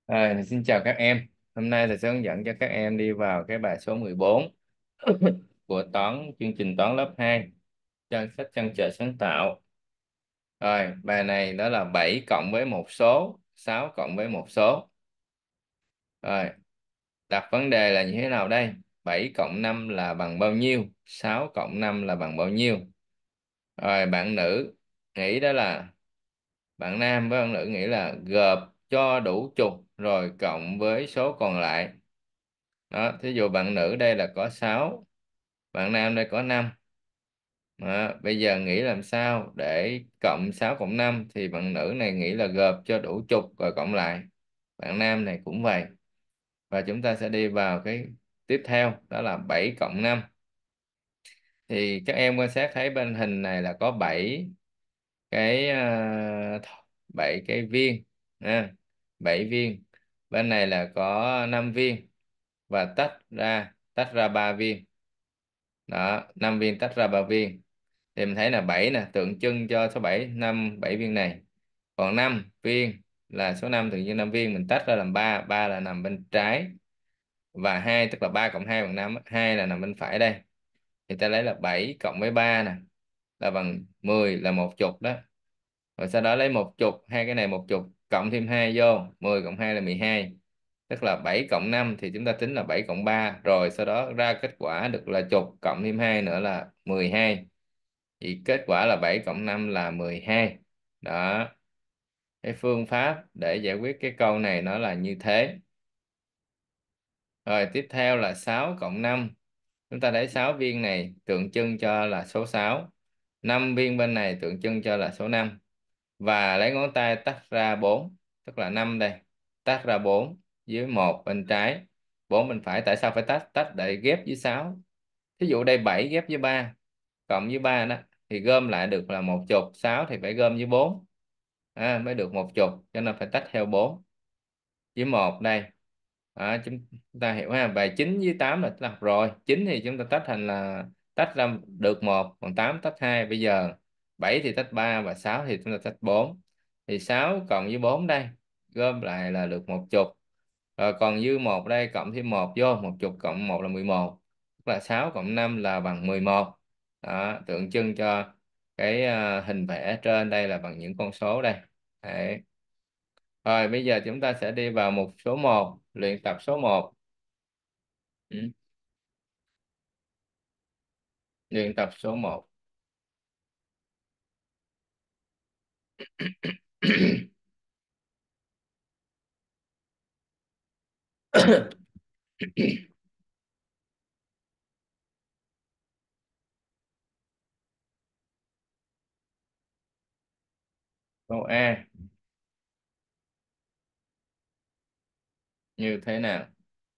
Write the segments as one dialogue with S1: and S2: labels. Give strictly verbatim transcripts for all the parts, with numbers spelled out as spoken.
S1: À, xin chào các em. Hôm nay thầy sẽ hướng dẫn cho các em đi vào cái bài số mười bốn của toán chương trình toán lớp hai trang sách Chân trời sáng tạo. Rồi, bài này đó là bảy cộng với một số, sáu cộng với một số. Rồi, đặt vấn đề là như thế nào đây? Bảy cộng năm là bằng bao nhiêu? Sáu cộng năm là bằng bao nhiêu? Rồi, bạn nữ nghĩ đó là bạn nam với bạn nữ nghĩ là gộp cho đủ chục rồi cộng với số còn lại. Đó, thí dụ bạn nữ đây là có sáu, bạn nam đây có năm. Đó, bây giờ nghĩ làm sao để cộng sáu cộng năm thì bạn nữ này nghĩ là gộp cho đủ chục rồi cộng lại. Bạn nam này cũng vậy. Và chúng ta sẽ đi vào cái tiếp theo đó là bảy cộng năm. Thì các em quan sát thấy bên hình này là có bảy cái uh, bảy cái viên ha, bảy viên. Bên này là có năm viên và tách ra tách ra ba viên. Đó, năm viên tách ra ba viên thì mình thấy là bảy nè, tượng trưng cho số bảy, năm bảy viên này. Còn năm viên là số năm tượng trưng năm viên, mình tách ra làm ba, ba là nằm bên trái và hai tức là ba cộng hai bằng năm, hai là nằm bên phải đây. Thì ta lấy là bảy cộng với ba nè là bằng mười, là một chục đó. Rồi sau đó lấy một chục, hai cái này một chục cộng thêm hai vô, mười cộng hai là mười hai. Tức là bảy cộng năm thì chúng ta tính là bảy cộng ba, rồi sau đó ra kết quả được là chục cộng thêm hai nữa là mười hai. Thì kết quả là bảy cộng năm là mười hai. Đó. Cái phương pháp để giải quyết cái câu này nó là như thế. Rồi tiếp theo là sáu cộng năm. Chúng ta thấy sáu viên này tượng trưng cho là số sáu. năm viên bên này tượng trưng cho là số năm. Và lấy ngón tay tách ra bốn, tức là năm đây. Tách ra bốn dưới một bên trái, bốn bên phải. Tại sao phải tách? Tách để ghép với sáu. Thí dụ đây bảy ghép với ba, cộng với ba đó thì gom lại được là một chục, sáu thì phải gom với bốn à, mới được một chục, cho nên phải tách theo bốn với một đây. Đó, chúng ta hiểu ha. Bài chín với tám là chúng ta học rồi. Chín thì chúng ta tách thành là tách ra được một, còn tám tách hai. Bây giờ bảy thì tách ba và sáu thì chúng ta tách bốn. Thì sáu cộng với bốn đây gom lại là được một chục. Rồi còn dư một đây, cộng thêm một vô, một chục cộng một là mười một. Tức là sáu cộng năm là bằng mười một. Đó, tượng trưng cho cái à, hình vẽ trên đây là bằng những con số đây. Đấy. Rồi bây giờ chúng ta sẽ đi vào mục số một, luyện tập số một. Ừ. Luyện tập số một. Câu A như thế nào?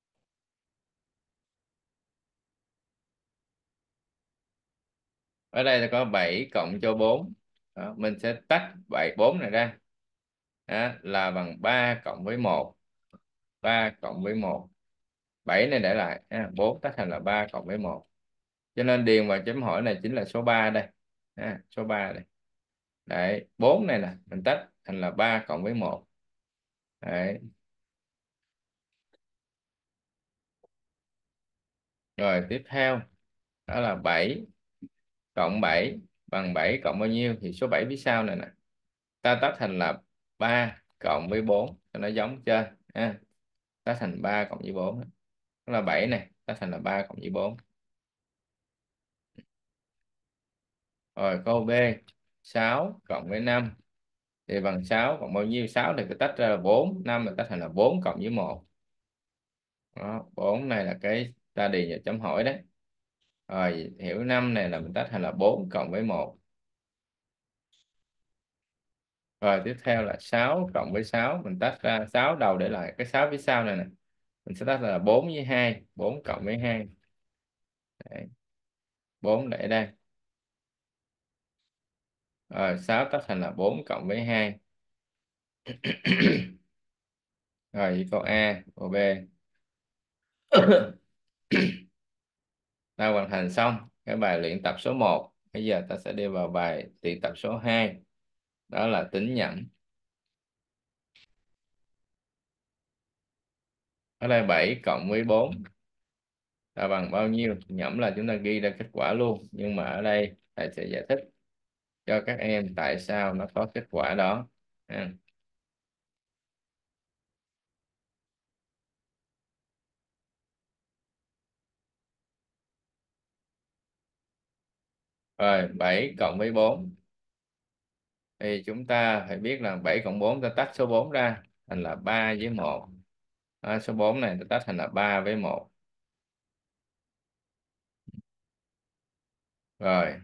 S1: Ở đây là có bảy cộng cho bốn. Đó, mình sẽ tách bảy bốn này ra. Đó, là bằng ba cộng với một. ba cộng với một. bảy này để lại. À, bốn tách thành là ba cộng với một. Cho nên điền vào chấm hỏi này chính là số ba đây. À, số ba đây. Đấy, bốn này nè, mình tách thành là ba cộng với một. Đấy. Rồi tiếp theo đó là bảy cộng bảy bằng bảy cộng bao nhiêu? Thì số bảy phía sau này nè. Ta tách thành là ba cộng với bốn cho nó giống trên. À, tách thành ba cộng với bốn. Đó là bảy này, tách thành là ba cộng với bốn. Rồi câu B, sáu cộng với năm thì bằng sáu cộng bao nhiêu? sáu thì phải tách ra là bốn, năm là tách thành là bốn cộng với một. Đó, bốn này là cái ta điền vào chấm hỏi đấy. Rồi hiểu năm này là mình tách thành là bốn cộng với một. Rồi tiếp theo là sáu cộng với sáu, mình tách ra sáu đầu để lại cái sáu phía sau này nè. Mình sẽ tách là bốn với hai, bốn cộng với hai. Đấy. bốn để đây. Rồi sáu tách thành là bốn cộng với hai. Rồi câu A, câu B. Ta hoàn thành xong cái bài luyện tập số một. Bây giờ ta sẽ đi vào bài luyện tập số hai. Đó là tính nhẩm. Ở đây bảy cộng với bốn là bằng bao nhiêu? Nhẩm là chúng ta ghi ra kết quả luôn, nhưng mà ở đây thầy sẽ giải thích cho các em tại sao nó có kết quả đó. À. Rồi bảy cộng với bốn thì chúng ta phải biết là bảy cộng bốn ta tách số bốn ra thành là ba với một. À, số bốn này ta tách thành là ba với một. Rồi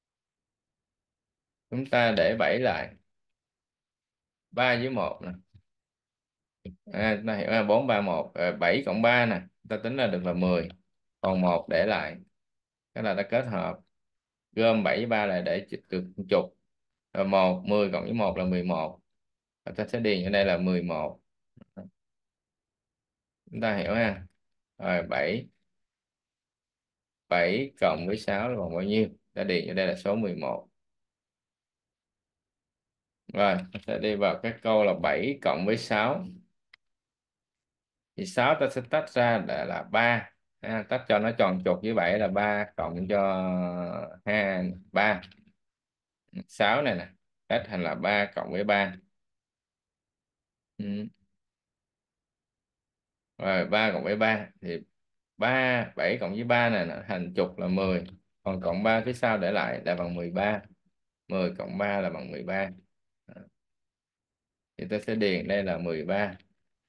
S1: chúng ta để bảy lại, ba với một nè. À, ta hiểu là bốn ba một, rồi bảy cộng ba nè, ta tính ra được là mười, còn một để lại, cái là ta kết hợp, gom bảy với ba lại để ch- được chục, rồi một, mười cộng với một là mười một, và ta sẽ điền ở đây là mười một. Chúng ta hiểu ha. Rồi bảy, bảy cộng với sáu là bằng bao nhiêu? Ta điền ở đây là số mười một. Rồi ta sẽ đi vào cái câu là bảy cộng với sáu, thì sáu ta sẽ tách ra là, là ba. À, tách cho nó tròn trục với bảy là ba cộng cho hai, ba. Sáu này nè, tách thành là ba cộng với ba. Ừ. Rồi ba cộng với ba thì ba, bảy cộng với ba này là thành chục là mười, còn cộng ba phía sau để lại là bằng mười ba. Mười cộng ba là bằng mười ba. Đó. Thì ta sẽ điền đây là mười ba.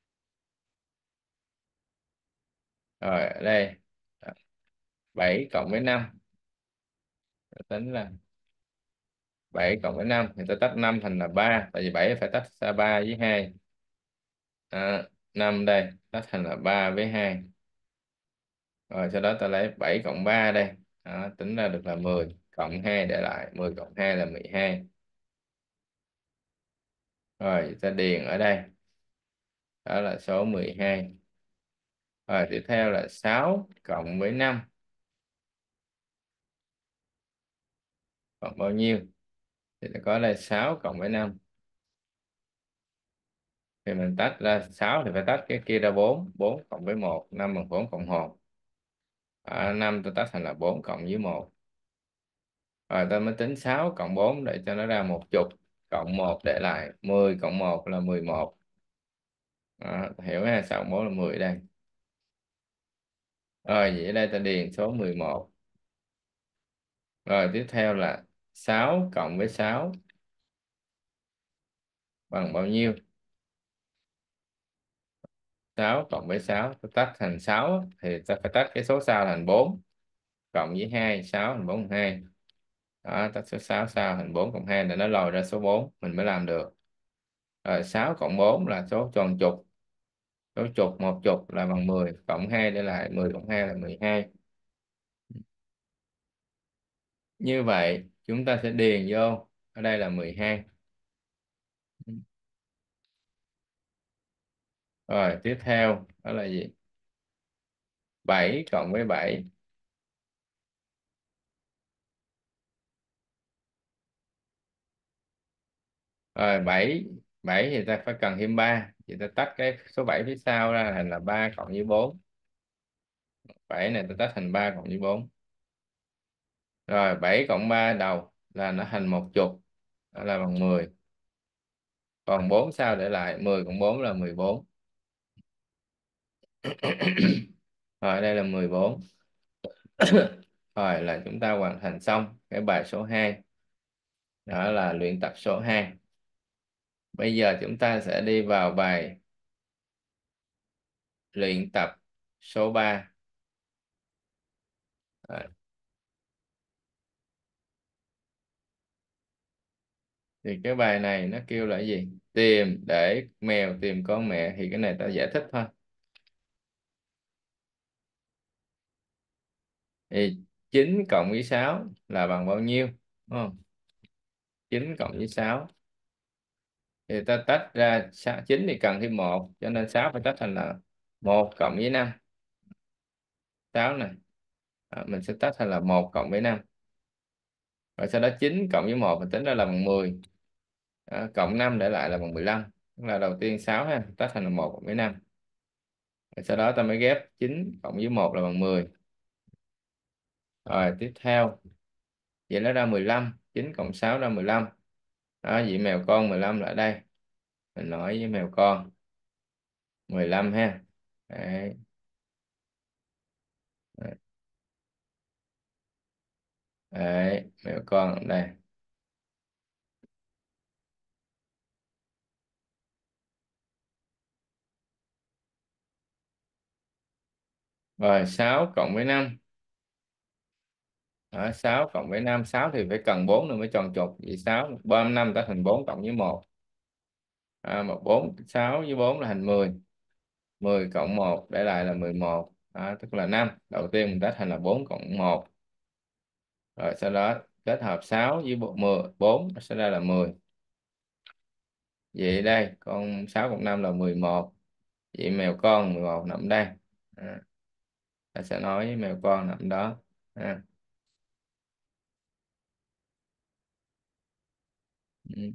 S1: Rồi ở đây bảy cộng với năm, tính là bảy cộng với năm thì ta tách năm thành là ba, tại vì bảy phải tách ra ba với hai. À, năm đây tách thành là ba với hai. Rồi sau đó ta lấy bảy cộng ba đây. Đó, tính ra được là mười cộng hai để lại, mười cộng hai là mười hai. Rồi ta điền ở đây, đó là số mười hai. Rồi tiếp theo là sáu cộng với năm còn bao nhiêu? Thì ta có đây sáu cộng với năm, thì mình tách ra sáu thì phải tách cái kia ra bốn, bốn cộng với một, năm bằng bốn cộng một. À, năm ta tách thành là bốn cộng với một. Rồi ta mới tính sáu cộng bốn để cho nó ra một chục, cộng một để lại, mười cộng một là mười một. Đó, hiểu ha, sáu cộng bốn là mười đây. Rồi vậy ở đây ta điền số mười một. Rồi tiếp theo là sáu cộng với sáu bằng bao nhiêu? Sáu cộng với sáu ta tách thành sáu thì ta phải tách cái số sau thành bốn, cộng với hai, sáu thành bốn cộng hai. Đó, tách số sáu sau thành bốn cộng hai để nó lòi ra số bốn mình mới làm được. Rồi sáu cộng bốn là số tròn trục, số chục, một chục là bằng mười, cộng hai để lại, mười cộng hai là mười hai. Như vậy chúng ta sẽ điền vô ở đây là mười hai. Rồi tiếp theo đó là gì? Bảy cộng với bảy. Rồi bảy, bảy thì ta phải cần thêm ba, thì ta tách cái số bảy phía sau ra thành là ba cộng với bốn. Bảy này ta tách thành ba cộng với bốn. Rồi bảy cộng ba đầu là nó thành một chục, đó là bằng mười, còn bốn sau để lại, mười cộng bốn là mười bốn. Rồi đây là mười bốn. Rồi là chúng ta hoàn thành xong cái bài số hai, đó là luyện tập số hai. Bây giờ chúng ta sẽ đi vào bài luyện tập số ba. Rồi, thì cái bài này nó kêu là cái gì? Tìm để mèo tìm con mẹ, thì cái này ta giải thích thôi. Thì chín cộng với sáu là bằng bao nhiêu? Đúng không? chín cộng với sáu thì ta tách ra sáu- chín thì cần thêm một, cho nên sáu phải tách thành là một cộng với năm. Sáu này, à, mình sẽ tách thành là một cộng với năm. Rồi sau đó chín cộng với một mình tính ra là bằng mười. Đó, cộng năm để lại là bằng mười lăm. Tức là đầu tiên sáu ha, tách thành là một cộng với năm. Rồi sau đó ta mới ghép chín cộng với một là bằng mười. Rồi tiếp theo, vậy nó ra mười lăm, chín cộng sáu ra mười lăm. Đó, vậy mèo con mười lăm là ở đây. Mình nói với mèo con mười lăm ha. Đấy. Đấy. Đấy, mèo con ở đây. Rồi sáu cộng với năm. Đó, sáu cộng với năm, sáu thì phải cần bốn nữa mới tròn trục. Vậy sáu, ba năm ta thành bốn cộng với một. À, mà bốn, sáu với bốn là thành mười. mười cộng một để lại là mười một. Đó, tức là năm. Đầu tiên mình tách thành là bốn cộng một. Rồi sau đó kết hợp sáu với bộ- mười, bốn sẽ ra là mười. Vậy đây, con sáu cộng năm là mười một. Vậy mèo con mười một nằm đây. À, ta sẽ nói với mèo con nằm đó. À, ừ.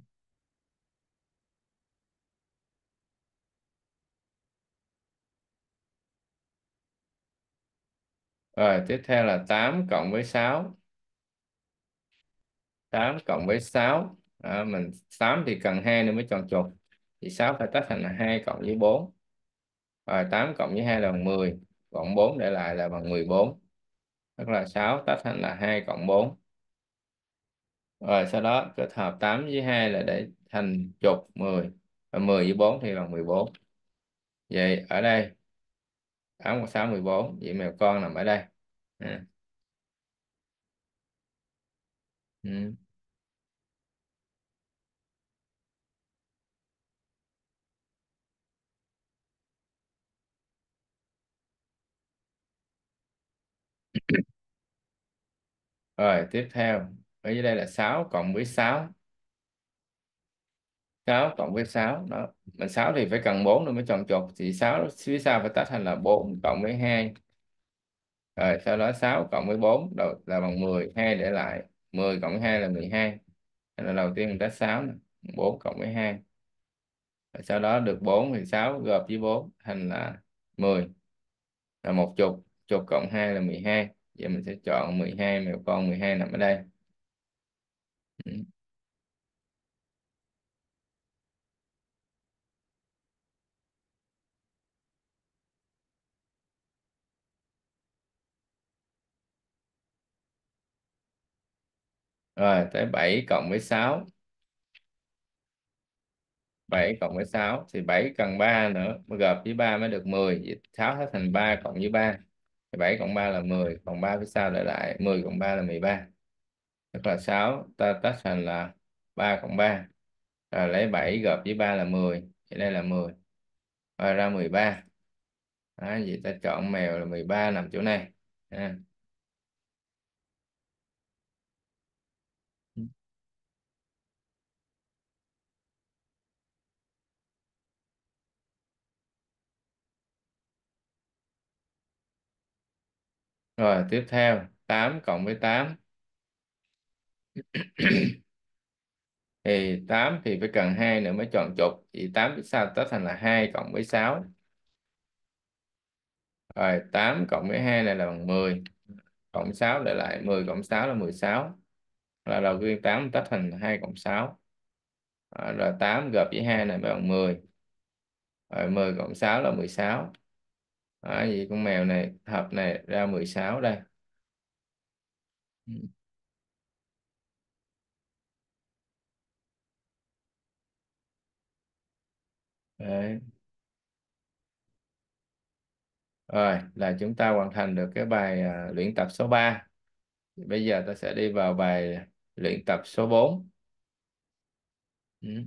S1: Rồi tiếp theo là tám cộng với sáu. Tám cộng với sáu. Đó, mình tám thì cần hai nữa mới tròn trục. Thì sáu phải tách thành là hai cộng với bốn. Rồi tám cộng với hai là bằng mười. Cộng bốn để lại là bằng mười bốn. Tức là sáu tách thành là hai cộng bốn. Rồi sau đó kết hợp tám với hai là để thành trục mười. Và mười với bốn thì bằng mười bốn. Vậy ở đây tám cộng sáu mười bốn. Vậy mèo con nằm ở đây. À, ừ. Rồi tiếp theo, ở dưới đây là sáu cộng với sáu. Sáu cộng với sáu đó. Mà sáu thì phải cần bốn nữa mới tròn trục. Thì sáu phía sau phải tách thành là bốn cộng với hai. Rồi sau đó sáu cộng với bốn đầu là bằng mười. Hai để lại. Mười cộng với hai là mười hai. Thế là đầu tiên mình tách sáu nè. bốn cộng với hai. Rồi sau đó được bốn thì sáu gộp với bốn thành là mười. Là một chục. Chục cộng hai là mười hai. Vậy mình sẽ chọn mười hai, mèo con mười hai nằm ở đây. Ừ. Rồi tới bảy cộng với sáu. Bảy cộng với sáu thì bảy cần ba nữa, mới gộp với ba mới được mười. Vậy sáu hết thành ba cộng với ba. Thì bảy cộng ba là mười, còn ba phía sau để lại, mười cộng ba là mười ba. Tức là sáu ta tách thành là ba cộng ba. Rồi lấy bảy gộp với ba là mười. Thì đây là mười. Rồi ra mười ba. Đó, vậy ta chọn mèo là mười ba nằm chỗ này. À. Rồi tiếp theo tám cộng với tám. Thì tám thì phải cần hai nữa mới tròn trục. Thì tám phía sau tách thành là hai cộng với sáu. Rồi tám cộng với hai này là bằng mười. Cộng sáu để lại, mười cộng sáu là mười sáu. Là đầu tiên tám tách thành hai cộng sáu. À, rồi tám gộp với hai này bằng mười. Rồi mười cộng sáu là mười sáu. À, vậy con mèo này hợp này ra mười sáu đây. Ừ. Đấy. Rồi là chúng ta hoàn thành được cái bài à, luyện tập số ba. Bây giờ ta sẽ đi vào bài luyện tập số bốn. Ừ.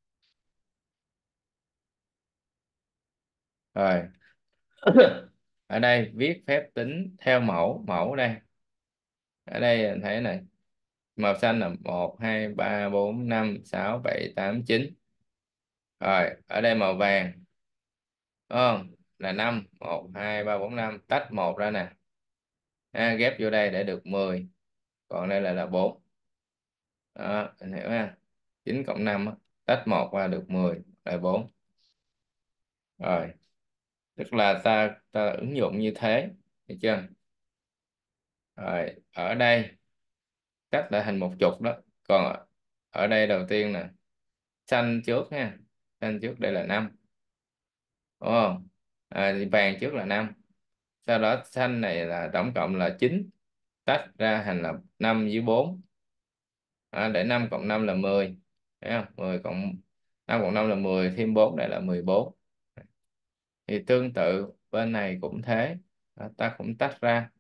S1: Rồi ở đây viết phép tính theo mẫu. Mẫu đây, ở đây anh thấy này, màu xanh là một hai ba bốn năm sáu bảy tám chín. Rồi ở đây màu vàng, đúng không, là năm, một hai ba bốn năm, tách một ra nè. À, ghép vô đây để được mười. Còn đây là là bốn. Đó anh hiểu ha. Chín cộng năm á, tách một ra được mười là bốn. Rồi Tức là ta ta ứng dụng như thế, được chưa? Rồi ở đây cắt lại thành một chục đó. Còn ở ở đây đầu tiên nè, xanh trước ha, xanh trước đây là năm, đúng không? À, thì vàng trước là năm, sau đó xanh này là tổng cộng là chín, tách ra thành là năm với bốn. À, để năm cộng năm là mười, thấy không? mười cộng năm cộng năm là mười, thêm bốn đây là mười bốn. Thì tương tự bên này cũng thế. À, ta cũng tách ra,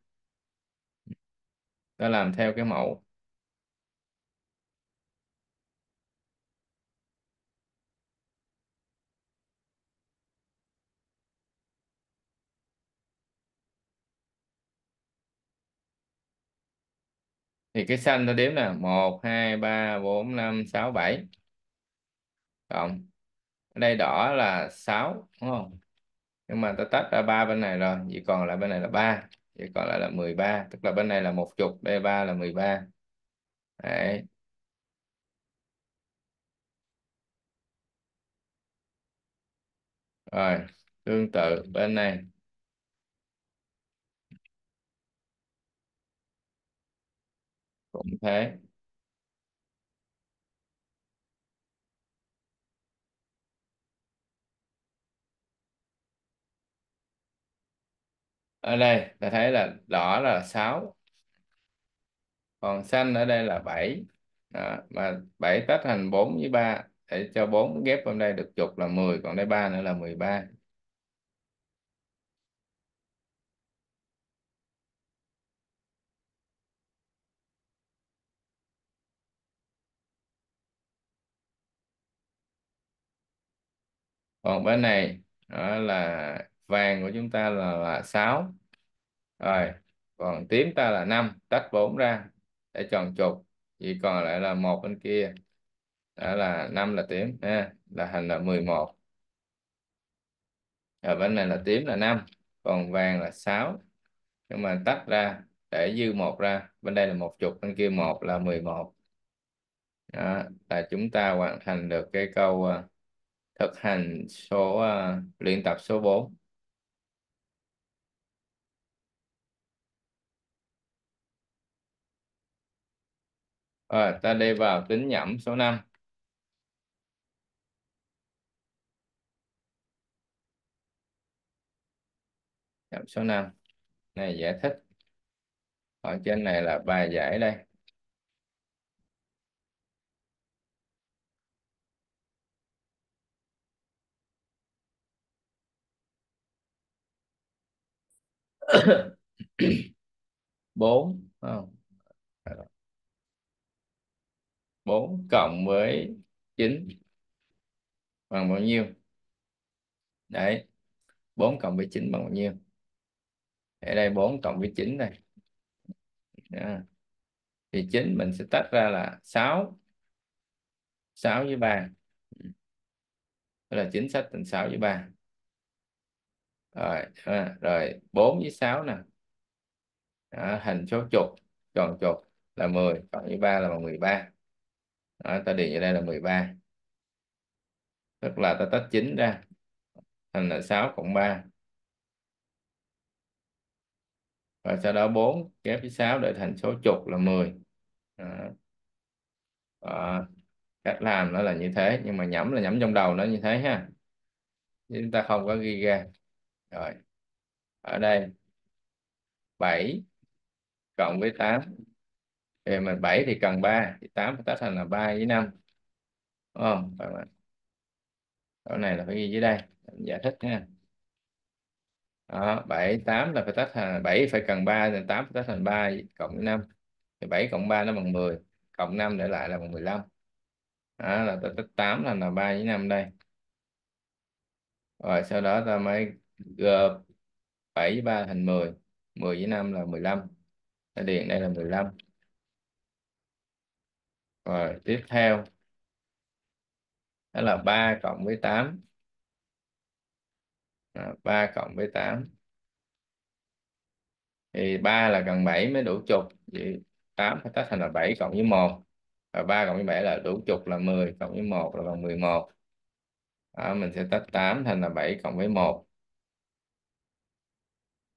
S1: ta làm theo cái mẫu. Thì cái xanh ta đếm là một hai ba bốn năm sáu bảy, cộng ở đây đỏ là sáu, đúng không? Nhưng mà ta tách ra ba bên này rồi, chỉ còn lại bên này là ba, chỉ còn lại là mười ba, tức là bên này là một chục, đây ba là mười ba. Đấy. Rồi tương tự bên này cũng thế. Ở đây ta thấy là đỏ là sáu, còn xanh ở đây là bảy. Đó, mà bảy tách thành bốn với ba, để cho bốn ghép vào đây được chục là mười, còn đây ba nữa là mười ba. Còn bên này đó là vàng của chúng ta là, là sáu. Rồi còn tím ta là năm, tách bốn ra để tròn trục, chỉ còn lại là một bên kia, đó là năm là tím ha, là thành là mười một. Ở bên này là tím là năm, còn vàng là sáu, nhưng mà tách ra để dư một ra, bên đây là một chục, bên kia một là mười một. Đó là chúng ta hoàn thành được cái câu ờ, thực hành số ờ, luyện tập số bốn. Rồi ta đi vào tính nhẩm số năm. Nhẩm số năm này giải thích, ở trên này là bài giải đây. Bốn, không, bốn cộng với chín bằng bao nhiêu? Đấy, bốn cộng với chín bằng bao nhiêu? Ở đây bốn cộng với chín đây. Đó. Thì chín mình sẽ tách ra là sáu, sáu với ba. Đó là chín sách thành sáu với ba. Rồi, à, rồi bốn với sáu nè. Đó, thành số chục, tròn chục là mười, cộng với ba là bằng mười ba. Đó, ta điền vào đây là mười ba. Tức là ta tách chín ra thành là sáu cộng ba. Và sau đó bốn ghép với sáu để thành số chục là mười. Đó. Đó. Cách làm nó là như thế, nhưng mà nhẩm là nhẩm trong đầu nó như thế ha, chứ chúng ta không có ghi ra. Rồi ở đây bảy cộng với tám, thì mà bảy thì cần ba, thì tám phải tách thành là ba với năm, đúng không? Và mà chỗ này là phải ghi dưới đây, mình giải thích nha. Đó, bảy tám là phải tách thành bảy, phải cần ba, thì tám phải tách thành ba cộng với năm, thì bảy cộng ba nó bằng mười, cộng năm để lại là bằng mười lăm. Đó là ta tách tám thành là ba với năm đây. Rồi sau đó ta mới gộp bảy với ba thành mười, mười với năm là mười lăm, ta điền đây là mười lăm. Rồi tiếp theo đó là ba cộng với tám. À, ba cộng với tám thì ba là cần bảy mới đủ chục, vậy tám phải tách thành là bảy cộng với một, và ba cộng với bảy là đủ chục là mười, cộng với một là bằng mười một. Đó, mình sẽ tách tám thành là bảy cộng với một.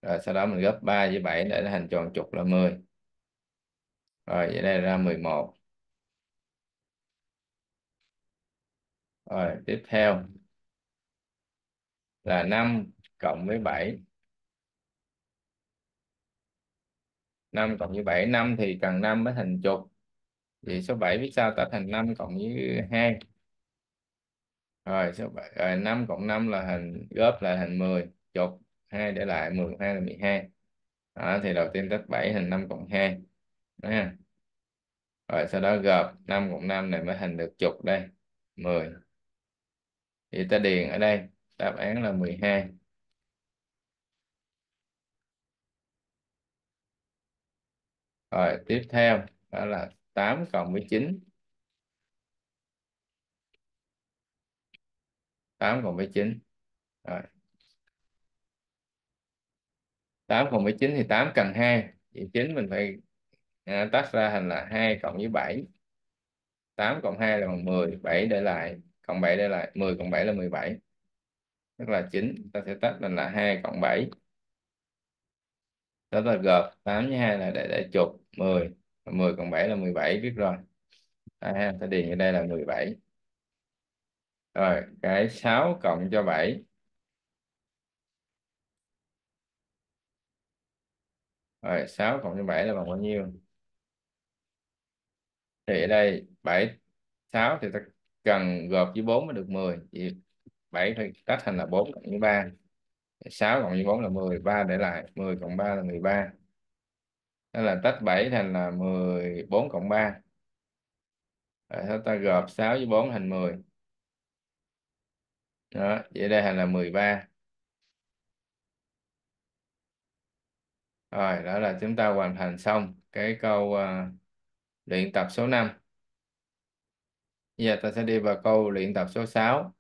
S1: Rồi sau đó mình gấp ba với bảy để thành tròn trục là mười. Rồi vậy đây ra mười một. Rồi tiếp theo là năm cộng với bảy. Năm cộng với bảy, năm thì cần năm mới thành trục. Thì số bảy biết sao, ta thành năm cộng với hai. Rồi số bảy, rồi năm cộng năm là thành góp lại thành mười chục, hai để lại mười, hai là mười hai. Đó, thì đầu tiên tách bảy thành năm cộng hai. Đó ha. Rồi sau đó gộp năm cộng năm này mới thành được chục đây, mười. Thì ta điền ở đây đáp án là mười hai. Rồi tiếp theo đó là tám cộng với chín. Tám cộng với chín. Rồi tám cộng với chín thì tám cần hai, thì chín mình phải à, tách ra thành là hai cộng với bảy. Tám cộng hai là bằng mười, bảy để lại cộng bảy để lại mười cộng bảy là mười bảy, tức là chín. Ta sẽ tách thành là hai cộng bảy. Đó là gộp tám với hai là để để chục mười. mười cộng bảy là mười bảy, biết rồi. À, ha, ta điền ở đây là mười bảy. Rồi cái sáu cộng cho bảy. Rồi sáu cộng cho bảy là bằng bao nhiêu? Thì ở đây bảy, sáu thì ta cần gộp với bốn mới được mười. Thì bảy phải tách thành là bốn cộng với ba. sáu cộng với bốn là mười, ba để lại mười cộng ba là mười ba. Đó là tách bảy thành là mười bốn cộng ba. Rồi sau ta gộp sáu với bốn thành mười. Đó, vậy đây thành là mười ba. Rồi đó là chúng ta hoàn thành xong cái câu à, luyện tập số năm. Bây giờ ta sẽ đi vào câu luyện tập số sáu.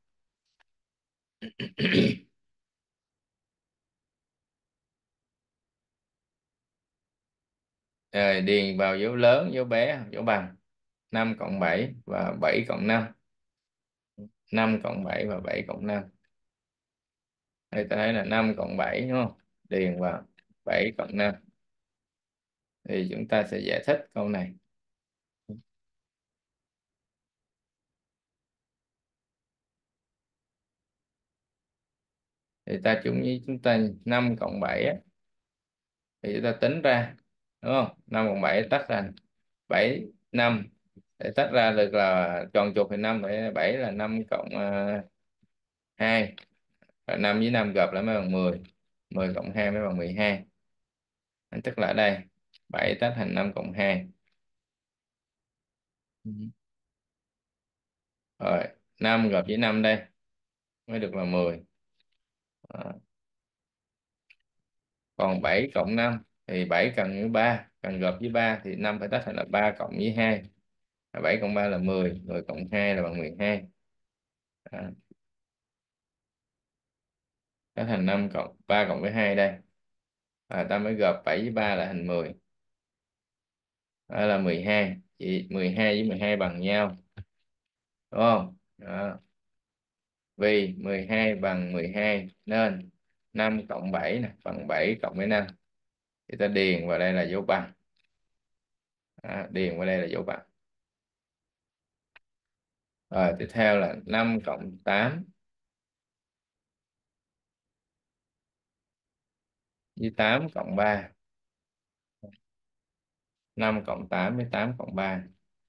S1: Rồi, điền vào dấu lớn, dấu bé, dấu bằng. Năm cộng bảy và bảy cộng năm. Năm cộng bảy và bảy cộng năm. Đây ta thấy là năm cộng bảy đúng không? Điền vào bảy cộng năm. Thì chúng ta sẽ giải thích câu này. Thì ta chúng với chúng ta năm cộng bảy á, thì chúng ta tính ra đúng không? Năm cộng bảy tách ra bảy, năm, để tách ra được là tròn trục thì năm, vậy bảy là năm cộng uh, hai. Rồi năm với năm gộp lại mới bằng mười. Mười cộng hai mới bằng mười hai. Tức là ở đây bảy tách thành năm cộng hai. Ừ. Rồi năm gộp với năm đây mới được là mười. Đó. Còn bảy cộng năm thì bảy cần với ba, cần gộp với ba thì năm phải tách thành là ba cộng với hai. bảy cộng ba là mười, mười cộng hai là bằng mười hai. Đó. Tách thành năm cộng ba cộng với hai đây. À, ta mới gộp bảy với ba là thành mười. Đó là mười hai. Chị mười hai với mười hai bằng nhau đúng không? Đó. Vì mười hai bằng mười hai nên năm cộng bảy nè bằng bảy cộng với năm. Thì ta điền vào đây là dấu bằng. Đó, điền vào đây là dấu bằng. Rồi tiếp theo là năm cộng tám với tám cộng ba. Năm cộng tám với tám cộng ba.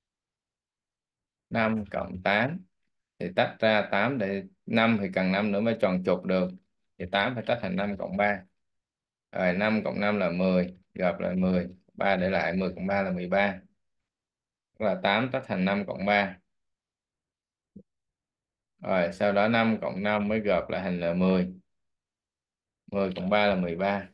S1: Năm cộng tám thì tách ra tám, để năm thì cần năm nữa mới tròn trục được. Thì tám phải tách thành năm cộng ba. Rồi năm cộng năm là mười, gộp lại mười, ba để lại mười cộng ba là mười ba. Tức là tám tách thành năm cộng ba. Rồi sau đó năm cộng năm mới gộp lại thành là mười. mười cộng ba là mười ba.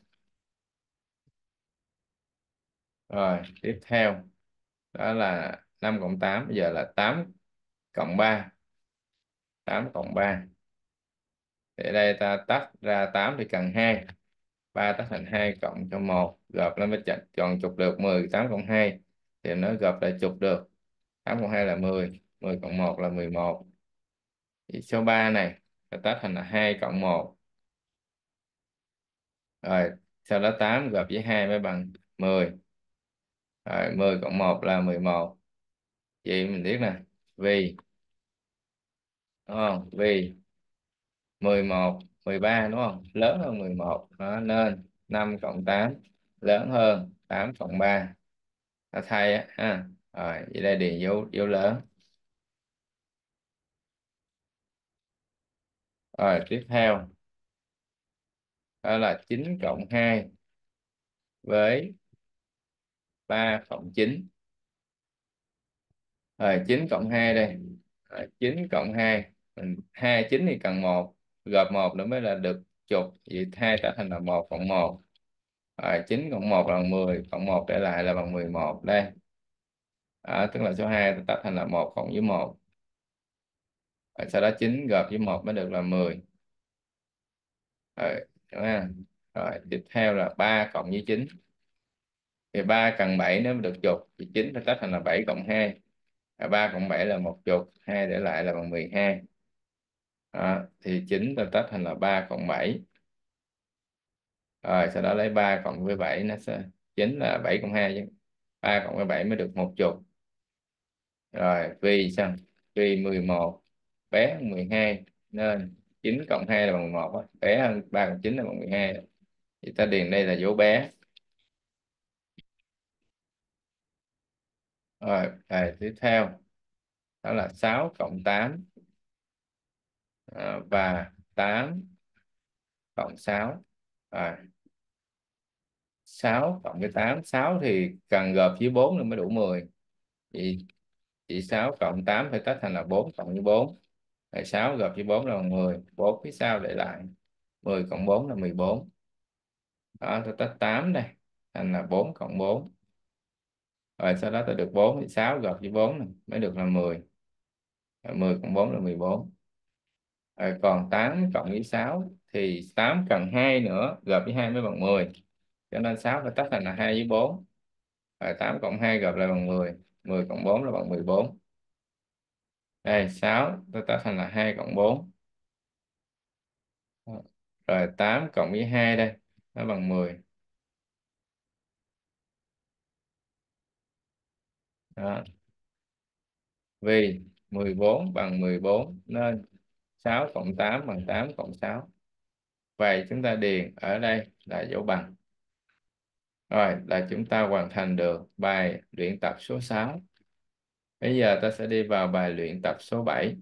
S1: Rồi tiếp theo đó là năm cộng tám, bây giờ là tám cộng ba. Tám cộng ba. Thì ở đây ta tách ra tám thì cần hai. Ba tách thành hai cộng cho một, gộp nó mới chọn, chọn trục được mười. Tám cộng hai thì nó gộp lại trục được. Tám cộng hai là mười, mười cộng một là mười một. Thì số ba này ta tách thành là hai cộng một. Rồi sau đó tám gộp với hai mới bằng mười. Rồi mười cộng một là mười một. Vậy mình biết nè, vì, đúng không, vì mười một, mười ba đúng không, lớn hơn mười một đó, nên năm cộng tám lớn hơn tám cộng ba. Ta thay á ha. Rồi vậy đây điền dấu dấu lớn. Rồi tiếp theo đó là chín cộng hai với ba cộng chín. Rồi chín cộng hai đây. Rồi, chín cộng hai, mình hai chín thì cần một, gộp một nữa mới là được chục, vậy hai trở thành là một cộng một. Rồi chín cộng một là mười, cộng một để lại là bằng mười một đây. Đó, tức là số hai ta tách thành là một cộng với một. Rồi sau đó chín gộp với một mới được là mười. Rồi, đúng không? Rồi tiếp theo là ba cộng với chín. Thì ba cần bảy nếu mới được chục, thì chín ta tách thành là bảy cộng hai. Rồi ba cộng bảy là một chục, hai để lại là bằng mười hai. Đó, thì chín ta tách thành là ba cộng bảy. Rồi sau đó lấy ba cộng với bảy, nó sẽ chín là bảy cộng hai chứ. ba cộng với bảy mới được một chục. Rồi vì sao? Vì mười một bé hơn mười hai nên chín cộng hai là bằng một, bé hơn ba cộng chín là bằng mười hai. Thì ta điền đây là dấu bé. Rồi bài tiếp theo đó là sáu cộng tám, à, và tám cộng sáu. Rồi sáu cộng với tám, sáu thì cần gộp với bốn nữa mới đủ mười. Vậy chỉ sáu cộng tám phải tách thành là bốn cộng với bốn. Rồi sáu gộp với bốn là bằng mười, bốn phía sau để lại, mười cộng bốn là mười bốn. Đó, tôi tách tám đây thành là bốn cộng bốn. Rồi sau đó tôi được bốn, thì sáu gộp với bốn này, mới được là mười. Rồi mười cộng bốn là mười bốn. Rồi còn tám cộng với sáu thì tám cần hai nữa, gộp với hai mới bằng mười. Cho nên sáu phải tách thành là hai với bốn. Rồi tám cộng hai gộp lại bằng mười. mười cộng bốn là bằng mười bốn. Đây sáu tôi tách thành là hai cộng bốn. Rồi tám cộng với hai đây, nó bằng mười. Đó. Vì mười bốn bằng mười bốn nên sáu cộng tám bằng tám cộng sáu. Vậy chúng ta điền ở đây là dấu bằng. Rồi là chúng ta hoàn thành được bài luyện tập số sáu. Bây giờ ta sẽ đi vào bài luyện tập số bảy.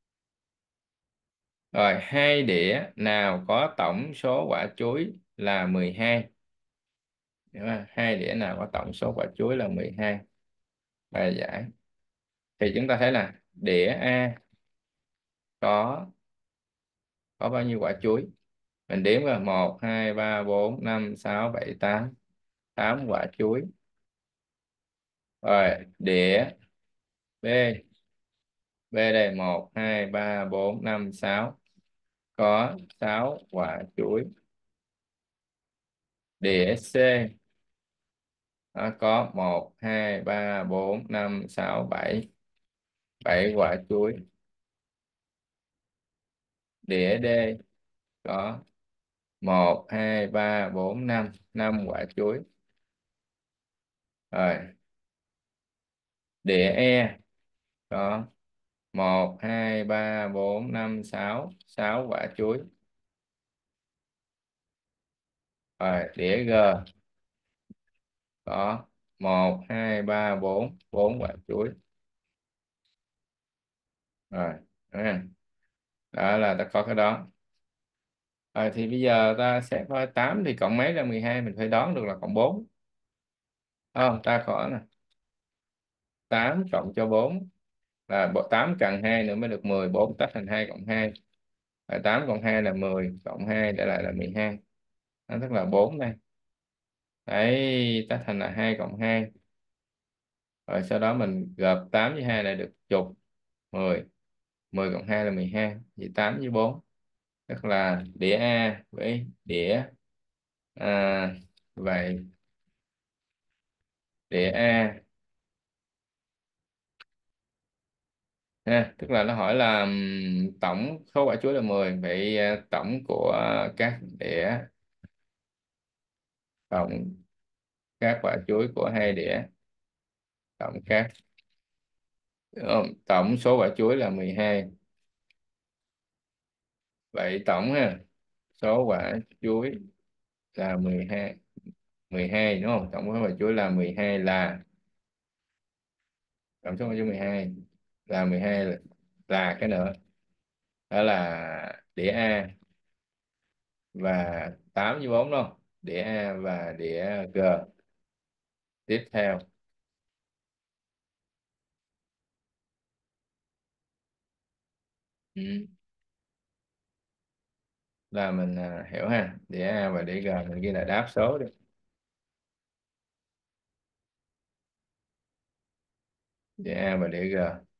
S1: Rồi hai đĩa nào có tổng số quả chuối là mười hai? Đúng không? Hai đĩa nào có tổng số quả chuối là mười hai? Bài giải. Thì chúng ta thấy là đĩa A có có bao nhiêu quả chuối? Mình đếm là một, hai, ba, bốn, năm, sáu, bảy, tám. tám quả chuối. Rồi đĩa B. B đây một, hai, ba, bốn, năm, sáu. Có sáu quả chuối. Đĩa C. Đó, có một, hai, ba, bốn, năm, sáu, bảy. bảy quả chuối. Đĩa D. Có một, hai, ba, bốn, năm. năm quả chuối. Rồi đĩa E. Có một, hai, ba, bốn, năm, sáu. sáu quả chuối. Rồi đĩa G. Có một, hai, ba, bốn. bốn quả chuối. Rồi đó, đó là ta có cái đó. Rồi thì bây giờ ta sẽ coi tám thì cộng mấy ra mười hai, mình phải đoán được là cộng bốn. Không, ta có nè, tám cộng cho bốn là bộ- tám cần hai nữa mới được mười, bốn tách thành hai cộng hai. Rồi tám cộng hai là mười, cộng hai để lại là mười hai. Đó, tức là bốn đây. Đấy, tách thành là hai cộng hai. Rồi sau đó mình gộp tám với hai là được chục, mười. mười cộng hai là mười hai, vậy tám với bốn. Tức là đĩa A với đĩa, à, vậy đĩa A ha, tức là nó hỏi là ừm, tổng số quả chuối là mười, vậy à, tổng của các đĩa cộng các quả chuối của hai đĩa, cộng các ờ, tổng số quả chuối là mười hai. Vậy tổng ha, số quả chuối là mười hai, mười hai đúng không? Tổng số quả chuối là mười hai là, tổng số quả chuối mười hai là mười hai là, là cái nữa, đó là đĩa A và tám với bốn đúng không? Đĩa A và đĩa G. Tiếp theo ừ, là mình à, hiểu ha, đĩa A và đĩa G mình ghi là đáp số đi. Đĩa A và đĩa G,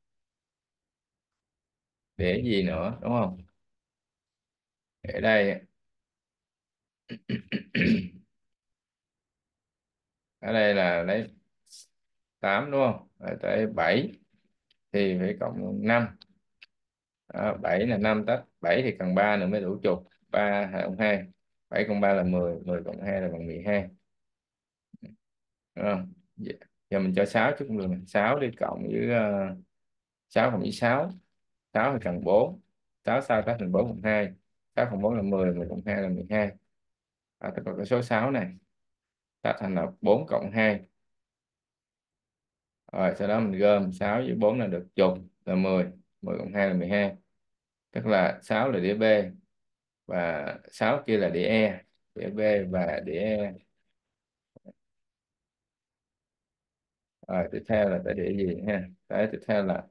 S1: đĩa gì nữa đúng không? Ở đây ở đây là lấy tám đúng không? Rồi tới bảy thì phải cộng năm. Đó, bảy là năm tách, bảy thì cần ba nữa mới đủ chục. Ba cộng hai, bảy cộng ba là mười, mười cộng hai là bằng mười hai, đúng không? Dạ. Giờ mình cho sáu chút cũng được. Sáu đi cộng với uh, sáu cộng với sáu, sáu thì cần bốn, sáu sao tách thành bốn cộng hai, sáu cộng bốn là mười, mười cộng hai là mười hai. À, tất cả cái số sáu này tách thành là bốn cộng hai. Rồi sau đó mình gom sáu với bốn là được chục, là mười, mười cộng hai là mười hai. Tức là sáu là đĩa B và sáu kia là đĩa E. Đĩa B và đĩa E. Rồi tiếp theo là tới đĩa gì ha? Đấy, tiếp theo là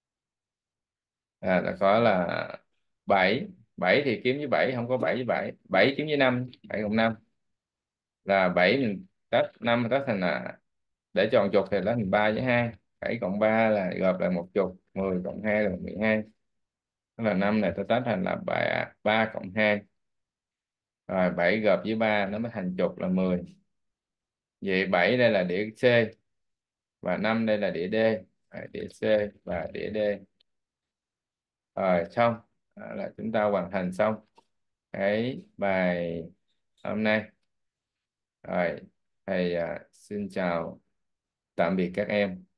S1: à, là có là bảy. Bảy thì kiếm với bảy không có, bảy với bảy, bảy kiếm với năm, bảy cộng năm là bảy, mình tách năm tách thành là, để chọn chục thì lấy thành ba với hai, bảy cộng ba là gộp lại một chục, mười cộng hai là mười hai. Tức là năm này tôi tách thành là ba, ba cộng hai, rồi bảy gộp với ba nó mới thành chục là mười. Vậy bảy đây là đĩa C và năm đây là đĩa D. Rồi, đĩa C và đĩa D. Rồi xong. Đó là chúng ta hoàn thành xong cái bài hôm nay. Rồi thầy à, xin chào tạm biệt các em.